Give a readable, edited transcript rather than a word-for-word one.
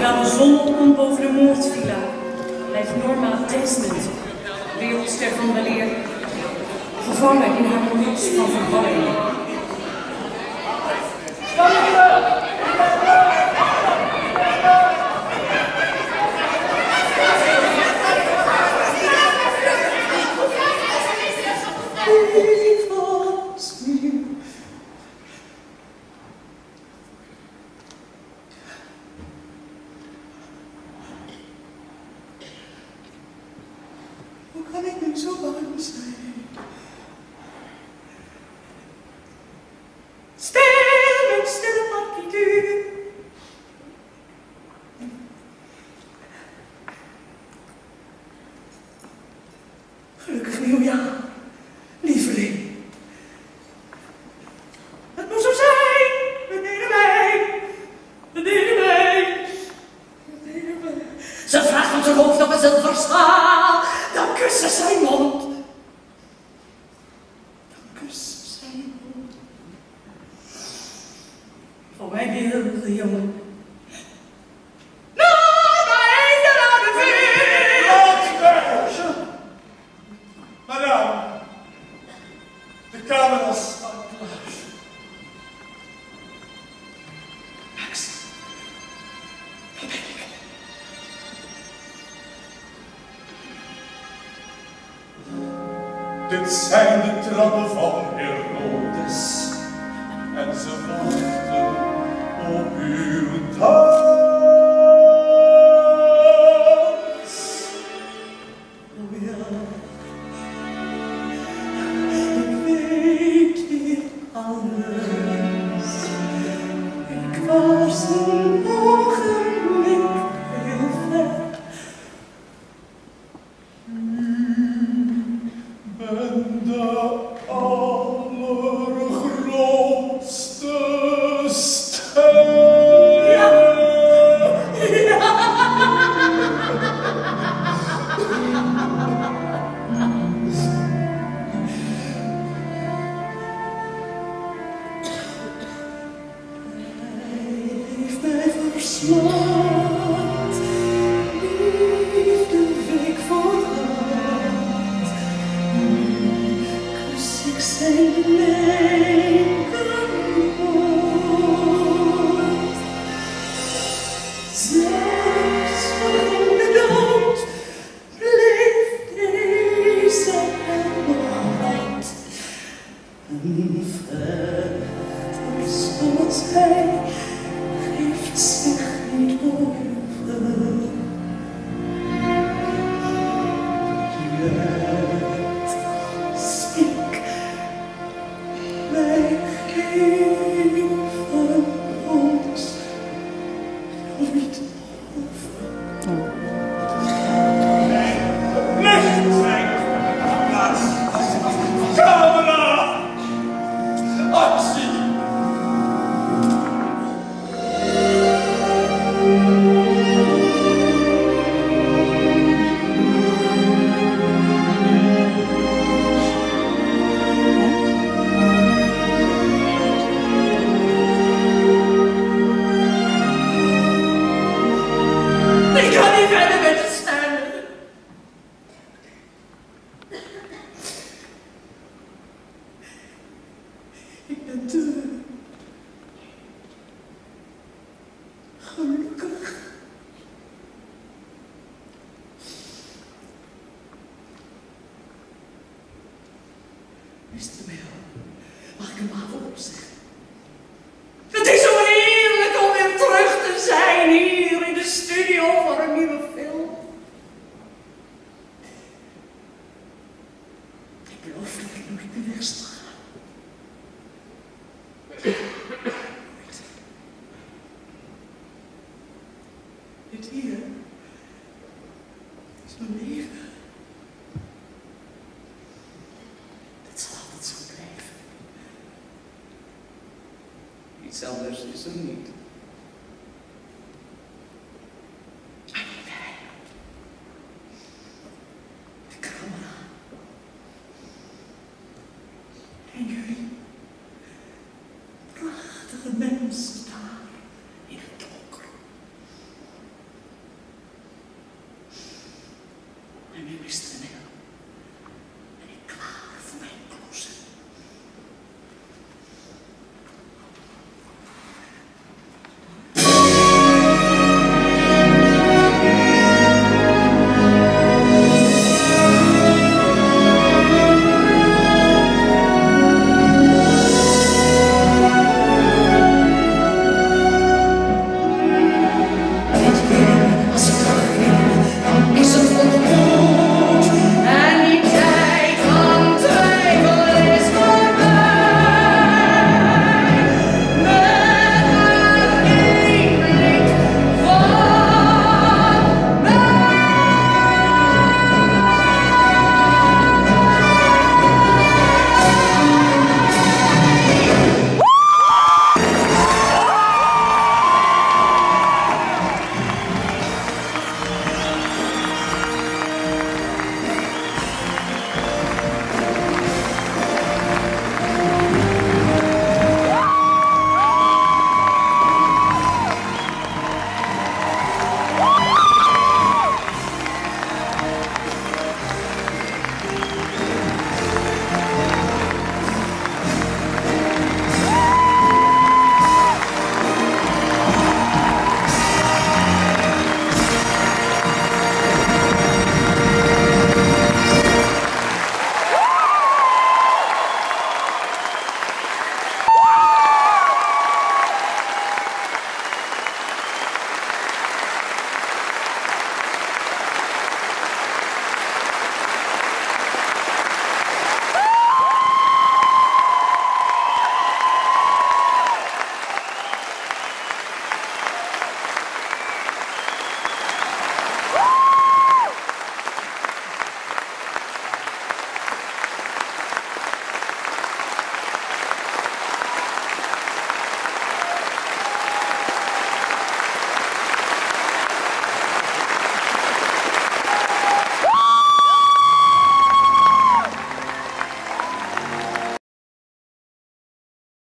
Zodra de zon opkomt boven de moordvilla, blijft Norma Desmond, wereldster van weleer, gevangen in haar moeras van verwarring. Hoe kan ik nu zo bang zijn? Stil met stille partituur. Gelukkig nieuwjaar, lieveling. Het moet zo zijn, beneden mij, beneden mij, beneden mij. Ze vraagt van zijn hoofd op een zilveren schaal, dan kust ze zijn mond. Dan kust ze zijn mond. Voor mij wilde jongen. Madame, de camera's staan klaar. Max, waar ben ik? Dit zijn de trappen van Herodes en ze wachten op uw dans. Oh ja, ik weet dit alles. Ik was een ogenblik heel ver. Ben de allergrootste ster. Heeft mij verslaat, liefde week vooruit. Kus ik zijn linkerhoofd. Zelfs van de dood bleef deze hem nog uit. Een vechter zoals hij geeft zich niet over. Net als ik wij geven ons niet over. Licht zijn plaats. Camera. Actie. Ik kan niet verder met het staan. Ik ben te gelukkig. Mr. Mill, mag ik een avond opzeggen? Het is zo heerlijk om weer terug te zijn hier in de studio voor een nieuwe film. Ik beloof dat ik nooit meer weg zal gaan. Nooit. Dit hier is mijn leven. Dit zal altijd zo blijven. Iets anders is er niet.